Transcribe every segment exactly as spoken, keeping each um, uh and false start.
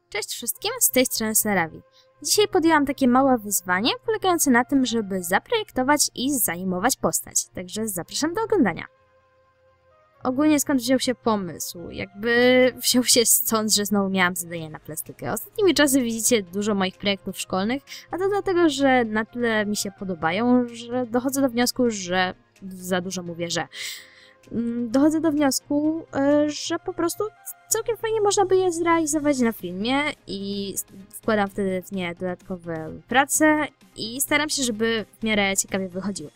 Cześć wszystkim, z tej strony Sarawi. Dzisiaj podjęłam takie małe wyzwanie polegające na tym, żeby zaprojektować i zanimować postać, także zapraszam do oglądania. Ogólnie skąd wziął się pomysł? Jakby wziął się stąd, że znowu miałam zadanie na plastykę. Ostatnimi czasy widzicie dużo moich projektów szkolnych, a to dlatego, że na tyle mi się podobają, że dochodzę do wniosku, że za dużo mówię, że... Dochodzę do wniosku, że po prostu całkiem fajnie można by je zrealizować na filmie i wkładam wtedy w nie dodatkowe prace i staram się, żeby w miarę ciekawie wychodziły.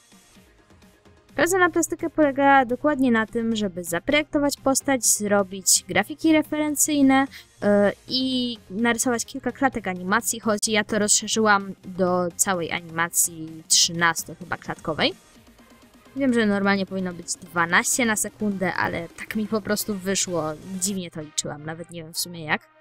Praca na plastykę polega dokładnie na tym, żeby zaprojektować postać, zrobić grafiki referencyjne yy, i narysować kilka klatek animacji, choć ja to rozszerzyłam do całej animacji trzynasto chyba klatkowej. Wiem, że normalnie powinno być dwanaście na sekundę, ale tak mi po prostu wyszło. Dziwnie to liczyłam, nawet nie wiem w sumie jak.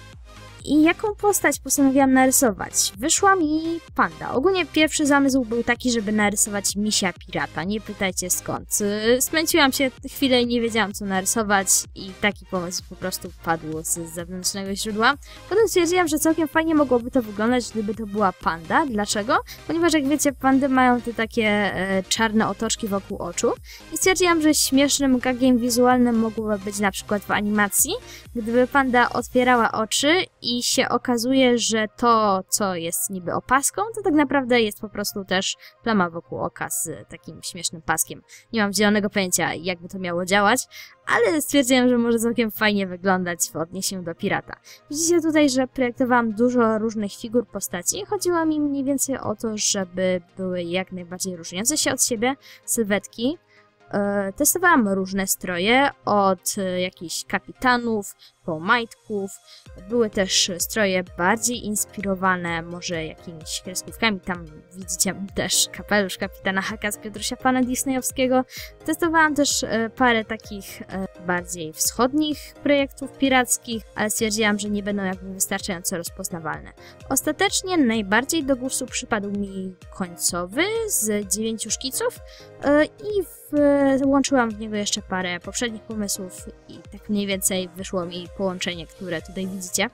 I jaką postać postanowiłam narysować? Wyszła mi panda. Ogólnie pierwszy zamysł był taki, żeby narysować misia pirata. Nie pytajcie skąd. Smęciłam się chwilę i nie wiedziałam co narysować i taki pomysł po prostu padł z zewnętrznego źródła. Potem stwierdziłam, że całkiem fajnie mogłoby to wyglądać, gdyby to była panda. Dlaczego? Ponieważ jak wiecie, pandy mają te takie e, czarne otoczki wokół oczu. I stwierdziłam, że śmiesznym gagiem wizualnym mogłoby być na przykład w animacji, gdyby panda otwierała oczy i I się okazuje, że to, co jest niby opaską, to tak naprawdę jest po prostu też plama wokół oka z takim śmiesznym paskiem. Nie mam zielonego pojęcia, jakby to miało działać, ale stwierdziłam, że może całkiem fajnie wyglądać w odniesieniu do pirata. Widzicie tutaj, że projektowałam dużo różnych figur postaci. Chodziło mi mniej więcej o to, żeby były jak najbardziej różniące się od siebie sylwetki. Testowałam różne stroje, od jakichś kapitanów po majtków. Były też stroje bardziej inspirowane może jakimiś kreskówkami. Tam widzicie też kapelusz kapitana Haka z Piotrusia Pana Disneyowskiego. Testowałam też parę takich bardziej wschodnich projektów pirackich, ale stwierdziłam, że nie będą jakby wystarczająco rozpoznawalne. Ostatecznie najbardziej do gustu przypadł mi końcowy z dziewięciu szkiców i włączyłam w niego jeszcze parę poprzednich pomysłów i tak mniej więcej wyszło mi połączenie, które tutaj widzicie.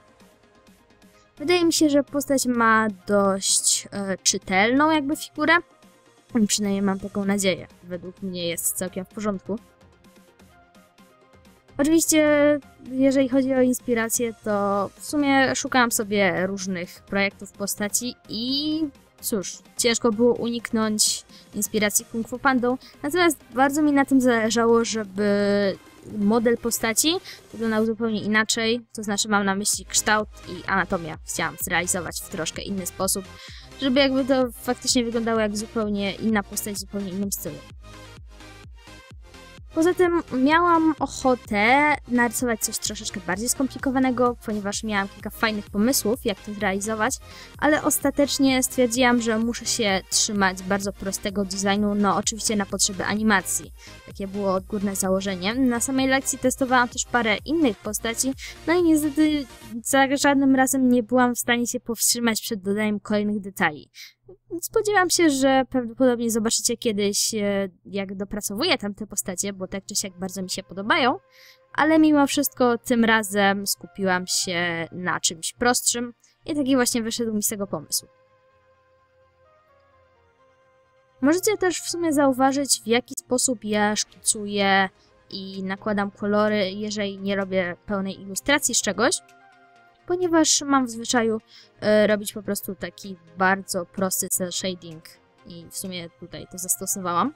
Wydaje mi się, że postać ma dość e, czytelną jakby figurę. Przynajmniej mam taką nadzieję. Według mnie jest całkiem w porządku. Oczywiście, jeżeli chodzi o inspirację, to w sumie szukałam sobie różnych projektów postaci i cóż, ciężko było uniknąć inspiracji Kung Fu Pandą, natomiast bardzo mi na tym zależało, żeby model postaci wyglądał zupełnie inaczej, to znaczy mam na myśli kształt i anatomię. Chciałam zrealizować w troszkę inny sposób, żeby jakby to faktycznie wyglądało jak zupełnie inna postać w zupełnie innym stylu. Poza tym miałam ochotę narysować coś troszeczkę bardziej skomplikowanego, ponieważ miałam kilka fajnych pomysłów, jak to zrealizować, ale ostatecznie stwierdziłam, że muszę się trzymać bardzo prostego designu, no oczywiście na potrzeby animacji. Takie było odgórne założenie. Na samej lekcji testowałam też parę innych postaci, no i niestety za żadnym razem nie byłam w stanie się powstrzymać przed dodaniem kolejnych detali. Spodziewam się, że prawdopodobnie zobaczycie kiedyś, jak dopracowuję tamte postacie, bo tak czy siak bardzo mi się podobają, ale mimo wszystko tym razem skupiłam się na czymś prostszym i taki właśnie wyszedł mi z tego pomysł. Możecie też w sumie zauważyć, w jaki sposób ja szkicuję i nakładam kolory, jeżeli nie robię pełnej ilustracji z czegoś, ponieważ mam w zwyczaju y, robić po prostu taki bardzo prosty cel shading i w sumie tutaj to zastosowałam.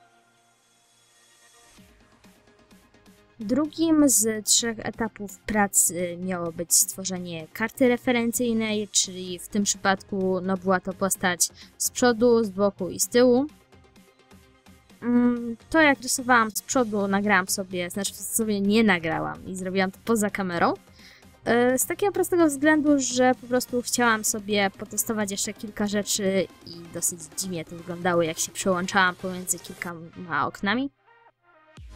Drugim z trzech etapów pracy miało być stworzenie karty referencyjnej, czyli w tym przypadku no, była to postać z przodu, z boku i z tyłu. To jak rysowałam z przodu nagrałam sobie, znaczy sobie nie nagrałam i zrobiłam to poza kamerą. Z takiego prostego względu, że po prostu chciałam sobie potestować jeszcze kilka rzeczy i dosyć dziwnie to wyglądało, jak się przełączałam pomiędzy kilkoma oknami.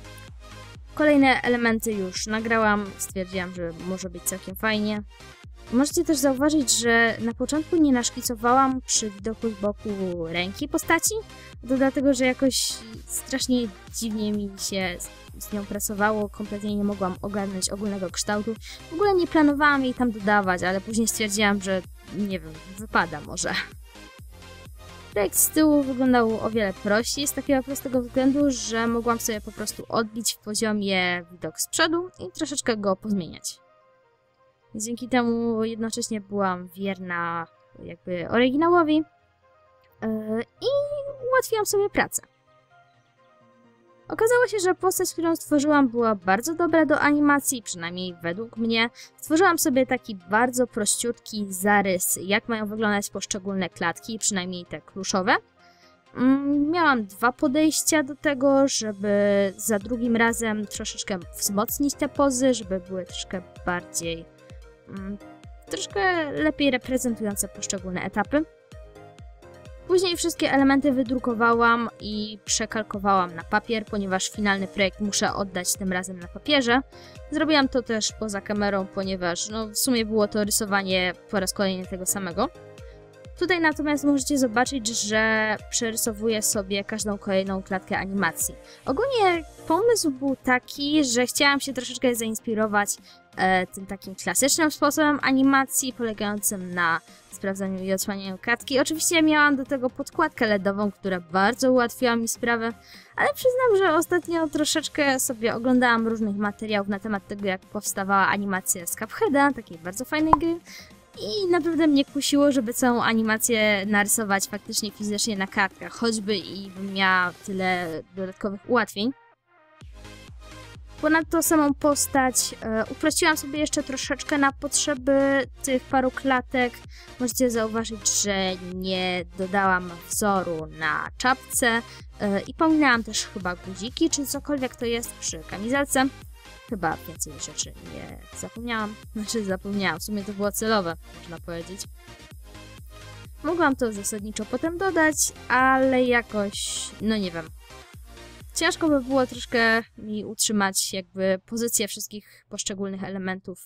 Kolejne elementy już nagrałam, stwierdziłam, że może być całkiem fajnie. Możecie też zauważyć, że na początku nie naszkicowałam przy widoku z boku ręki postaci. To dlatego, że jakoś strasznie dziwnie mi się z nią pracowało, kompletnie nie mogłam ogarnąć ogólnego kształtu. W ogóle nie planowałam jej tam dodawać, ale później stwierdziłam, że nie wiem, wypada może. Projekt z tyłu wyglądał o wiele prościej, z takiego prostego względu, że mogłam sobie po prostu odbić w poziomie widok z przodu i troszeczkę go pozmieniać. Dzięki temu jednocześnie byłam wierna jakby oryginałowi yy, i ułatwiłam sobie pracę. Okazało się, że postać, którą stworzyłam, była bardzo dobra do animacji, przynajmniej według mnie. Stworzyłam sobie taki bardzo prościutki zarys, jak mają wyglądać poszczególne klatki, przynajmniej te kluszowe. Miałam dwa podejścia do tego, żeby za drugim razem troszeczkę wzmocnić te pozy, żeby były troszkę bardziej, troszkę lepiej reprezentujące poszczególne etapy. Później wszystkie elementy wydrukowałam i przekalkowałam na papier, ponieważ finalny projekt muszę oddać tym razem na papierze. Zrobiłam to też poza kamerą, ponieważ no, w sumie było to rysowanie po raz kolejny tego samego. Tutaj natomiast możecie zobaczyć, że przerysowuję sobie każdą kolejną klatkę animacji. Ogólnie pomysł był taki, że chciałam się troszeczkę zainspirować e, tym takim klasycznym sposobem animacji, polegającym na sprawdzaniu i odsłanianiu klatki. Oczywiście miałam do tego podkładkę LEDową, która bardzo ułatwiła mi sprawę, ale przyznam, że ostatnio troszeczkę sobie oglądałam różnych materiałów na temat tego, jak powstawała animacja z Cupheada, takiej bardzo fajnej gry. I naprawdę mnie kusiło, żeby całą animację narysować faktycznie fizycznie na kartkach, choćby i bym miała tyle dodatkowych ułatwień. Ponadto samą postać e, uprościłam sobie jeszcze troszeczkę na potrzeby tych paru klatek. Możecie zauważyć, że nie dodałam wzoru na czapce e, i pominęłam też chyba guziki, czy cokolwiek to jest przy kamizelce. Chyba więcej rzeczy nie zapomniałam. Znaczy zapomniałam, w sumie to było celowe, można powiedzieć. Mogłam to zasadniczo potem dodać, ale jakoś, no nie wiem. Ciężko by było troszkę mi utrzymać jakby pozycję wszystkich poszczególnych elementów.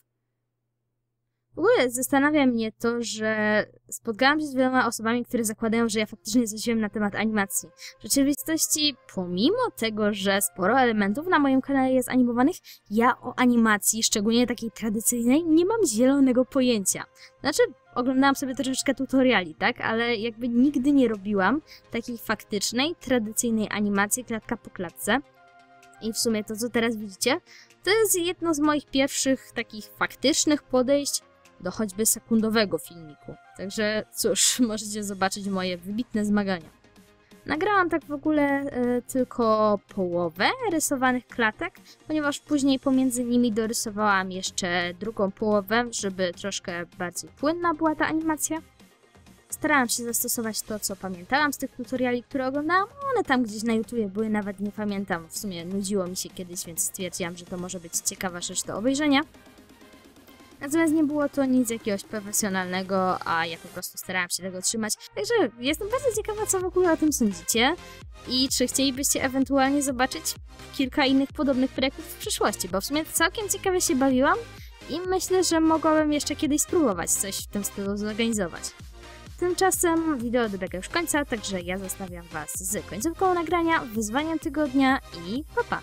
W ogóle zastanawia mnie to, że spotkałam się z wieloma osobami, które zakładają, że ja faktycznie coś wiem na temat animacji. W rzeczywistości, pomimo tego, że sporo elementów na moim kanale jest animowanych, ja o animacji, szczególnie takiej tradycyjnej, nie mam zielonego pojęcia. Znaczy, oglądałam sobie troszeczkę tutoriali, tak? Ale jakby nigdy nie robiłam takiej faktycznej, tradycyjnej animacji klatka po klatce. I w sumie to, co teraz widzicie, to jest jedno z moich pierwszych takich faktycznych podejść do choćby sekundowego filmiku. Także cóż, możecie zobaczyć moje wybitne zmagania. Nagrałam tak w ogóle y, tylko połowę rysowanych klatek, ponieważ później pomiędzy nimi dorysowałam jeszcze drugą połowę, żeby troszkę bardziej płynna była ta animacja. Starałam się zastosować to, co pamiętałam z tych tutoriali, które oglądałam. One tam gdzieś na YouTubie były, nawet nie pamiętam. W sumie nudziło mi się kiedyś, więc stwierdziłam, że to może być ciekawa rzecz do obejrzenia. Natomiast nie było to nic jakiegoś profesjonalnego, a ja po prostu starałam się tego trzymać. Także jestem bardzo ciekawa, co w ogóle o tym sądzicie i czy chcielibyście ewentualnie zobaczyć kilka innych podobnych projektów w przyszłości, bo w sumie całkiem ciekawie się bawiłam i myślę, że mogłabym jeszcze kiedyś spróbować coś w tym stylu zorganizować. Tymczasem wideo dobiega już końca, także ja zostawiam Was z końcówką nagrania, wyzwaniem tygodnia i pa pa!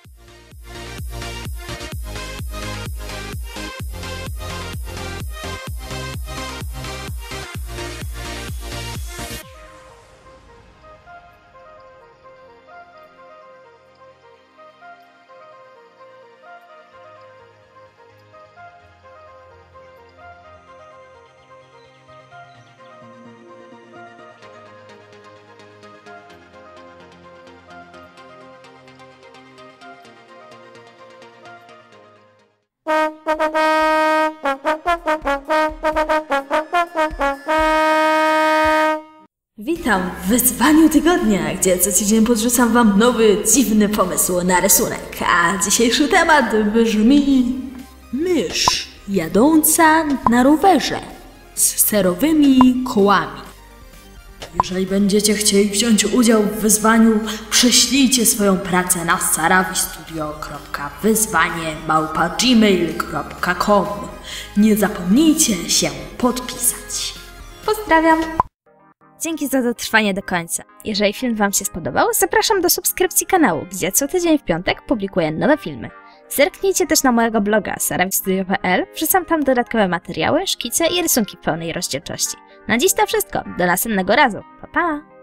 Witam w wyzwaniu tygodnia, gdzie co tydzień podrzucam wam nowy, dziwny pomysł na rysunek. A dzisiejszy temat brzmi... mysz jadąca na rowerze z serowymi kołami. Jeżeli będziecie chcieli wziąć udział w wyzwaniu, prześlijcie swoją pracę na sarawistudio kropka wyzwanie małpa gmail kropka com. Nie zapomnijcie się podpisać. Pozdrawiam! Dzięki za dotrwanie do końca. Jeżeli film Wam się spodobał, zapraszam do subskrypcji kanału, gdzie co tydzień w piątek publikuję nowe filmy. Zerknijcie też na mojego bloga sarawistudio kropka p l, wrzucam tam dodatkowe materiały, szkice i rysunki w pełnej rozdzielczości. Na dziś to wszystko, do następnego razu, pa pa!